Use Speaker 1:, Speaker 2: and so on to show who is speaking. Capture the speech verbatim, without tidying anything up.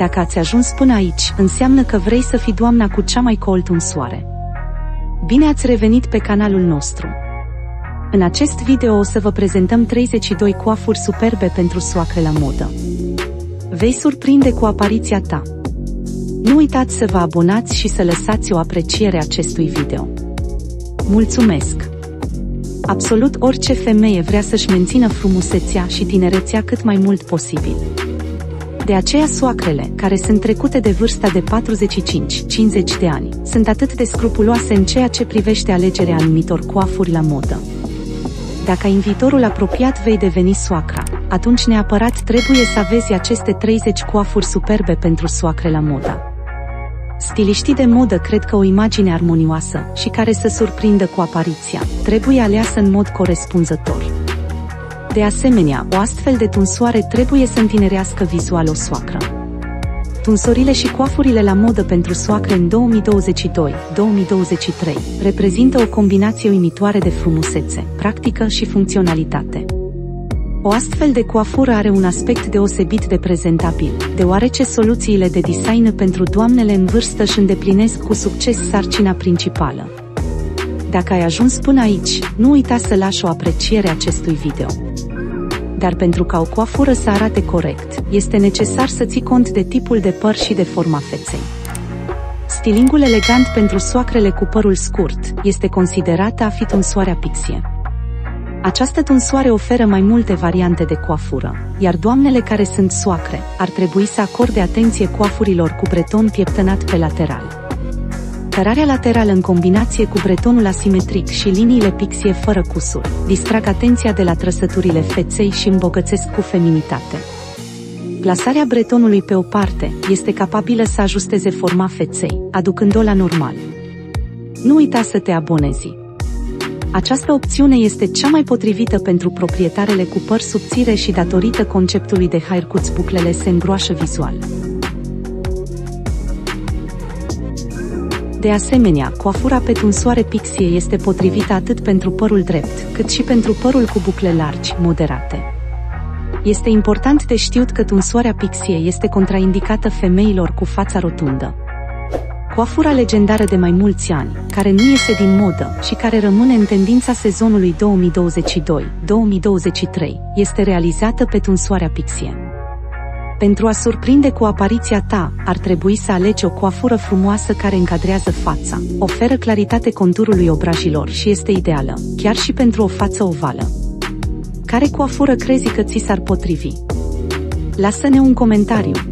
Speaker 1: Dacă ați ajuns până aici, înseamnă că vrei să fii doamna cu cea mai cool tunsoare. Bine ați revenit pe canalul nostru! În acest video o să vă prezentăm treizeci și doi coafuri superbe pentru soacre la modă. Vei surprinde cu apariția ta! Nu uitați să vă abonați și să lăsați o apreciere acestui video. Mulțumesc! Absolut orice femeie vrea să-și mențină frumusețea și tinerețea cât mai mult posibil. De aceea soacrele, care sunt trecute de vârsta de patruzeci și cinci cincizeci de ani, sunt atât de scrupuloase în ceea ce privește alegerea anumitor coafuri la modă. Dacă în viitorul apropiat vei deveni soacra, atunci neapărat trebuie să aveți aceste treizeci coafuri superbe pentru soacre la modă. Stiliștii de modă cred că o imagine armonioasă și care să surprindă cu apariția trebuie aleasă în mod corespunzător. De asemenea, o astfel de tunsoare trebuie să întinerească vizual o soacră. Tunsorile și coafurile la modă pentru soacre în două mii douăzeci și doi două mii douăzeci și trei reprezintă o combinație uimitoare de frumusețe, practică și funcționalitate. O astfel de coafură are un aspect deosebit de prezentabil, deoarece soluțiile de design pentru doamnele în vârstă își îndeplinesc cu succes sarcina principală. Dacă ai ajuns până aici, nu uita să lași o apreciere acestui video. Dar pentru ca o coafură să arate corect, este necesar să ții cont de tipul de păr și de forma feței. Stilingul elegant pentru soacrele cu părul scurt este considerată a fi tunsoarea pixie. Această tunsoare oferă mai multe variante de coafură, iar doamnele care sunt soacre ar trebui să acorde atenție coafurilor cu breton pieptănat pe lateral. Cărarea laterală în combinație cu bretonul asimetric și liniile pixie fără cusuri distrag atenția de la trăsăturile feței și îmbogățesc cu feminitate. Plasarea bretonului pe o parte este capabilă să ajusteze forma feței, aducând-o la normal. Nu uita să te abonezi! Această opțiune este cea mai potrivită pentru proprietarele cu păr subțire și datorită conceptului de haircuts buclele se îngroașă vizual. De asemenea, coafura pe tunsoare pixie este potrivită atât pentru părul drept, cât și pentru părul cu bucle largi, moderate. Este important de știut că tunsoarea pixie este contraindicată femeilor cu fața rotundă. Coafura legendară de mai mulți ani, care nu iese din modă și care rămâne în tendința sezonului două mii douăzeci și doi două mii douăzeci și trei, este realizată pe tunsoarea pixie. Pentru a surprinde cu apariția ta, ar trebui să alegi o coafură frumoasă care încadrează fața, oferă claritate conturului obrajilor și este ideală, chiar și pentru o față ovală. Care coafură crezi că ți s-ar potrivi? Lasă-ne un comentariu!